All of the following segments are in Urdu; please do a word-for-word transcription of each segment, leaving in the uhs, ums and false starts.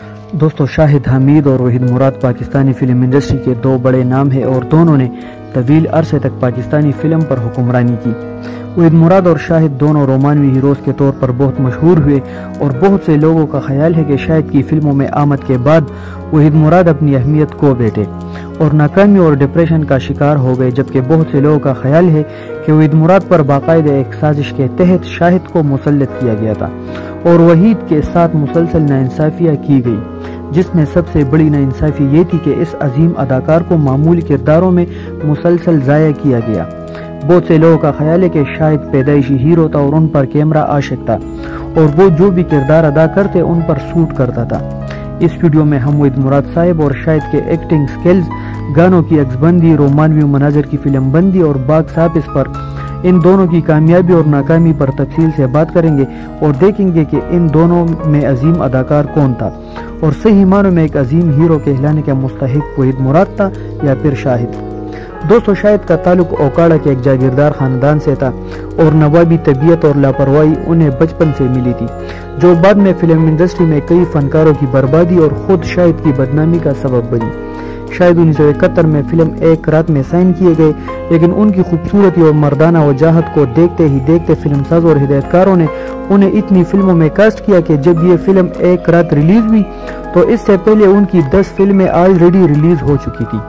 دوستو شاہد حمید اور وحید مراد پاکستانی فلم انڈسٹری کے دو بڑے نام ہیں اور دونوں نے طویل عرصے تک پاکستانی فلم پر حکمرانی کی۔ وحید مراد اور شاہد دونوں رومانوی ہیروز کے طور پر بہت مشہور ہوئے اور بہت سے لوگوں کا خیال ہے کہ شاہد کی فلموں میں آمد کے بعد وحید مراد اپنی اہمیت کھو بیٹھے اور ناکامی اور ڈپریشن کا شکار ہو گئے، جبکہ بہت سے لوگوں کا خیال ہے کہ وحید مراد پر باقاعدہ ایک سازش کے تحت شاہد کو مسلط کیا گیا تھا اور وحید کے ساتھ مسلسل ناانصافیاں کی گئی، جس میں سب سے بڑی ناانصافی یہ تھی کہ اس عظیم اداکار کو معمولی کرداروں میں مسلسل ضائع کیا گیا۔ بہت سے لوگوں کا خیال ہے کہ شاہد پیدائشی ہیرو تھا اور ان پر کیمرہ عاشق تھا اور وہ جو بھی کردار ادا کرتے ان پر سوٹ کرتا تھا۔ اس ویڈیو میں ہم وحید مراد صاحب اور شاہد کے ایکٹنگ سکلز، گانوں کی عکس بندی، رومانوی مناظر کی فلم بندی اور باکس آفس پر ان دونوں کی کامیابی اور ناکامی پر تفصیل سے بات کریں گے اور دیکھیں گے کہ ان دونوں میں عظیم اداکار کون تھا اور صحیح معنوں میں ایک عظیم ہیرو کہلانے کا مستحق وحید مراد تھا یا پھر شاہد۔ دوستو شاہد کا تعلق اوکاڑا کے ایک جاگیردار خاندان سے تھا اور نوابی طبیعت اور لاپرواہی انہیں بچپن سے ملی تھی، جو بعد میں فلم انڈسٹری میں کئی فنکاروں کی بربادی اور خود شاہد کی بدنامی کا سبب بنی۔ شاہد انیس سو اکہتر میں فلم ایک رات میں سائن کیے گئے، لیکن ان کی خوبصورتی اور مردانہ وجاہت کو دیکھتے ہی دیکھتے فلم ساز اور ہدایتکاروں نے انہیں اتنی فلموں میں کاسٹ کیا کہ جب یہ فلم ایک رات ریلیز ہوئی تو اس سے پہلے ان کی دس فلمیں آلریڈی ریلیز ہو چکی تھی۔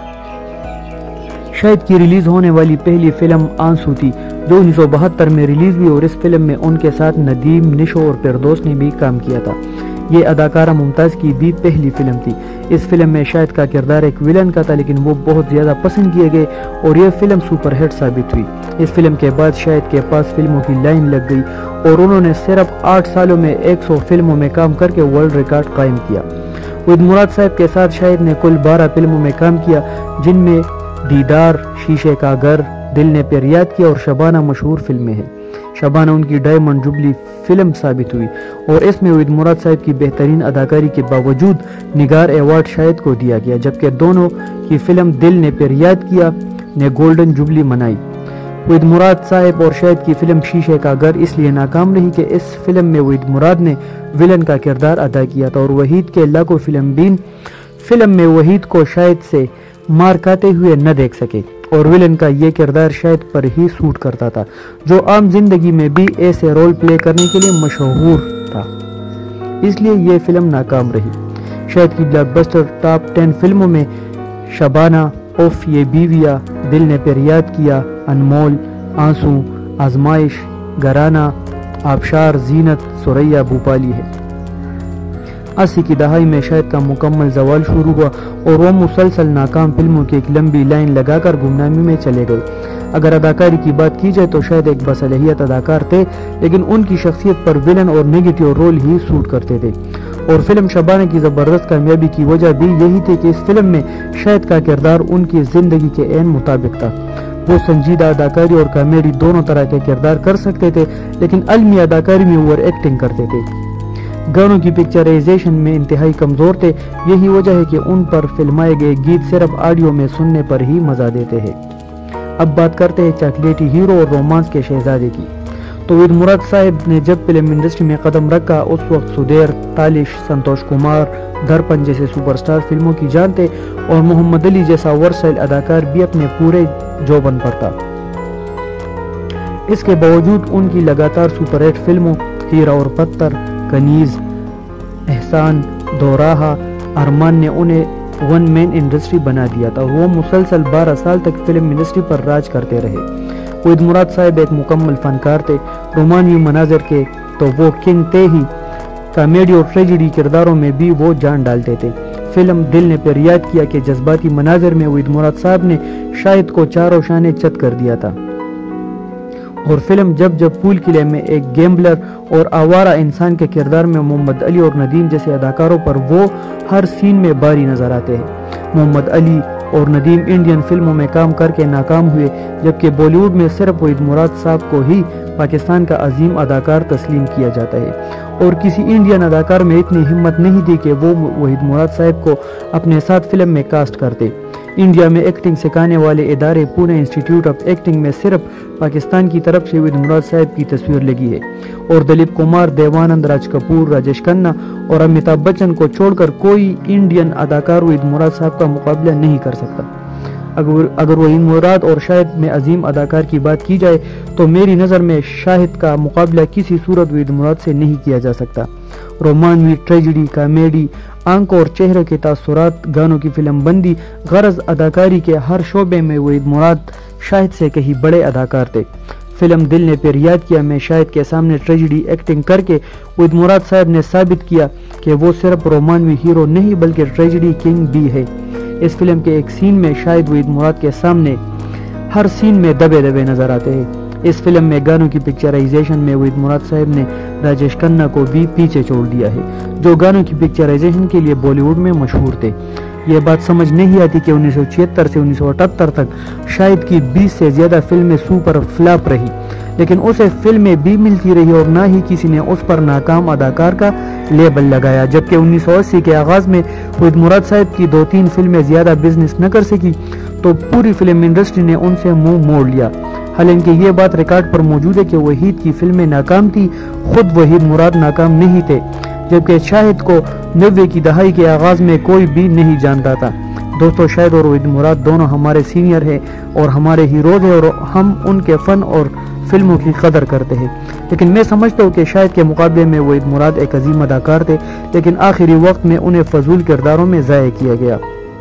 شاہد کی ریلیز ہونے والی پہلی فلم آنسو تھی، جو انیس سو بہتر میں ریلیز ہوئی اور اس فلم میں ان کے ساتھ ندیم، نشو اور فردوس نے بھی کام کیا تھا۔ یہ اداکارہ ممتاز کی بھی پہلی فلم تھی۔ اس فلم میں شاہد کا کردار ایک ویلن کا تھا، لیکن وہ بہت زیادہ پسند کیے گئے اور یہ فلم سپر ہٹ ثابت ہوئی۔ اس فلم کے بعد شاہد کے پاس فلموں کی لائن لگ گئی اور انہوں نے صرف آٹھ سالوں میں ایک سو فلموں میں کام کر کے ورلڈ ریکارڈ قائم کیا۔ وحید مراد صاحب کے ساتھ شاہد نے کل بارہ فلموں میں کام کیا، جن میں دیدار، شیشے کا گھر، دل نے پیار یاد کیا اور شبانہ مشہور فلمیں ہیں۔ شبانہ ان کی ڈائمنڈ جوبلی فلم ثابت ہوئی اور اس میں وحید مراد صاحب کی بہترین اداکاری کے باوجود نگار ایوارڈ شاہد کو دیا گیا، جبکہ دونوں کی فلم دل نے پیار یاد کیا نے گولڈن جوبلی منائی۔ وحید مراد صاحب اور شاہد کی فلم شیشے کا گھر اس لیے ناکام رہی کہ اس فلم میں وحید مراد نے ویلن کا کردار ادا کیا تھا اور وحید کے لاکھوں فلم بین فلم میں وحید کو شاہد سے مار کھاتے ہوئے نہ دیکھ سکے اور ویلن کا یہ کردار شاہد پر ہی سوٹ کرتا تھا، جو عام زندگی میں بھی ایسے رول پلے کرنے کے لیے مشہور تھا، اس لیے یہ فلم ناکام رہی۔ شاہد کی بلاک بسٹر ٹاپ ٹین فلموں میں شبانہ، اوف یہ بیویا، دل نے پیار یاد کیا، انمول، آنسو، آزمائش، گھرانہ، آبشار، زینت، سوریا بھوپالی ہے۔ اسی کی دہائی میں شاہد کا مکمل زوال شروع ہوا اور وہ مسلسل ناکام فلموں کی ایک لمبی لائن لگا کر گمنامی میں چلے گئے۔ اگر اداکاری کی بات کی جائے تو شاید ایک باصلاحیت اداکار تھے، لیکن ان کی شخصیت پر ویلن اور نیگیٹو رول ہی سوٹ کرتے تھے اور فلم شبانہ کی زبردست کامیابی کی وجہ بھی یہی تھی کہ اس فلم میں شاہد کا کردار ان کی زندگی کے عین مطابق تھا۔ وہ سنجیدہ اداکاری اور کامیڈی دونوں طرح کے کردار کر سکتے تھے، لیکن علمی اداکاری میں اوور ایکٹنگ کرتے تھے۔ گانوں کی پکچرائزیشن میں انتہائی کمزور تھے، یہی وجہ ہے کہ ان پر فلمائے گئے گیت صرف آڈیو میں سننے پر ہی مزہ دیتے ہیں۔ اب بات کرتے ہیں چاکلیٹی ہیرو اور رومانس کے شہزادے کی۔ تو وحید مراد صاحب نے جب فلم انڈسٹری میں قدم رکھا اس وقت سدھیر، تالش، سنتوش کمار، درپن جیسے سپر سٹار فلموں کی جان تھے اور محمد علی جیسا ورسائل اداکار بھی اپنے پورے جوبن پر تھا۔ اس کے باوجود ان کی لگاتار سپر ہٹ فلموں ہیرا اور پتھر، کنیز، احسان، دوراہا، ارمان نے انہیں ون مین انڈسٹری بنا دیا تھا اور وہ مسلسل بارہ سال تک فلم انڈسٹری پر راج کرتے رہے۔ وحید مراد صاحب ایک مکمل فنکار تھے، رومانوی مناظر کے تو وہ کنگ تھے ہی، کامیڈی اور ٹریجڈی کرداروں میں بھی وہ جان ڈالتے تھے۔ فلم دل نے پیار یاد کیا کہ جذباتی مناظر میں وحید مراد صاحب نے شاہد کو چاروں شانے چت کر دیا تھا اور فلم جب جب پول قلعے میں ایک گیمبلر اور آوارہ انسان کے کردار میں محمد علی اور ندیم جیسے اداکاروں پر وہ ہر سین میں باری نظر آتے ہیں۔ محمد علی اور ندیم انڈین فلموں میں کام کر کے ناکام ہوئے، جبکہ بالی ووڈ میں صرف وحید مراد صاحب کو ہی پاکستان کا عظیم اداکار تسلیم کیا جاتا ہے اور کسی انڈین اداکار میں اتنی ہمت نہیں تھی کہ وہ وحید مراد صاحب کو اپنے ساتھ فلم میں کاسٹ کرتے۔ इंडिया में एक्टिंग सिखाने वाले इदारे पुणे इंस्टीट्यूट ऑफ एक्टिंग में सिर्फ पाकिस्तान की तरफ से वहीद मुराद साहब की तस्वीर लगी है और दिलीप कुमार, देवानंद, राज कपूर, राजेश खन्ना और अमिताभ बच्चन को छोड़कर कोई इंडियन अदाकार वहीद मुराद साहब का मुकाबला नहीं कर सकता। अगर अगर वहीद मुराद और शाहिद में अजीम अदाकार की बात की जाए तो मेरी नज़र में शाहिद का मुकाबला किसी सूरत वहीद मुराद से नहीं किया जा सकता। रोमांवी, ट्रेजिडी, कॉमेडी, आंखों और चेहरे के तासुरात, गानों की फिल्म बंदी, गरज अदाकारी के हर शोबे में वहीद मुराद शाहिद से कहीं बड़े अदाकार थे। फिल्म दिल ने फिर याद किया में शाहिद के सामने ट्रेजिडी एक्टिंग करके वहीद मुराद साहब ने साबित किया कि वो सिर्फ रोमानवी हीरो नहीं बल्कि ट्रेजिडी किंग भी है। इस फिल्म के एक सीन में शाहिद वहीद मुराद के सामने हर सीन में दबे दबे नजर आते हैं। इस फिल्म में गानों की पिक्चराइजेशन में वहीद मुराद साहब ने राजेश खन्ना को भी पीछे छोड़ दिया है, जो गानों की पिक्चराइजेशन के लिए बॉलीवुड में मशहूर थे। ये बात समझ नहीं आती कि उन्नीस सौ छिहत्तर से उन्नीस सौ अठहत्तर तक शाहिद की बीस से ज्यादा फिल्में सुपर फ्लॉप रही, लेकिन उसे फिल्में भी मिलती रही और ना ही किसी ने उस पर नाकाम अदाकार का लेबल लगाया। जबकि उन्नीस सौ अस्सी के आगाज में वहीद मुराद साहब की दो तीन फिल्में ज्यादा बिजनेस न कर सकी तो पूरी फिल्म इंडस्ट्री ने उनसे मुंह मोड़ लिया। हालांकि ये बात रिकॉर्ड पर मौजूद है कि वहीद की फिल्में नाकाम थी, खुद वहीद मुराद नाकाम नहीं थे, जबकि शाहिद को नब्बे की दहाई के आगाज में कोई भी नहीं जानता था। दोस्तों, शाहिद और वहीद मुराद दोनों हमारे सीनियर हैं और हमारे हीरोज हैं और हम उनके फन और फिल्मों की कदर करते हैं, लेकिन मैं समझता हूँ कि शाहिद के मुकाबले में वहीद मुराद एक अजीम अदाकार थे, लेकिन आखिरी वक्त में उन्हें फजूल किरदारों में ज़ाया किया गया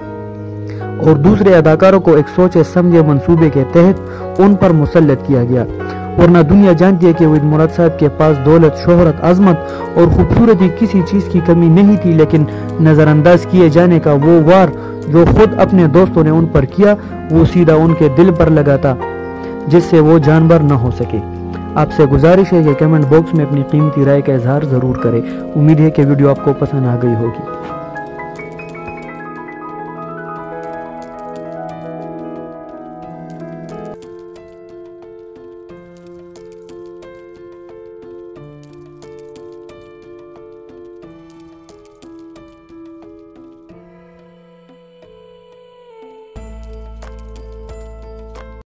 और दूसरे अदाकारों को एक सोचे समझे मंसूबे के तहत उन पर मुसल्लत किया गया। वरना दुनिया जानती है कि वहीद मुराद साहब के पास दौलत, शोहरत, अजमत और खूबसूरती किसी चीज़ की कमी नहीं थी, लेकिन नज़रअंदाज किए जाने का वो वार जो खुद अपने दोस्तों ने उन पर किया वो सीधा उनके दिल पर लगा था, जिससे वो जानवर न हो सके। आपसे गुजारिश है कि कमेंट बॉक्स में अपनी कीमती राय का इजहार ज़रूर करें। उम्मीद है कि वीडियो आपको पसंद आ गई होगी।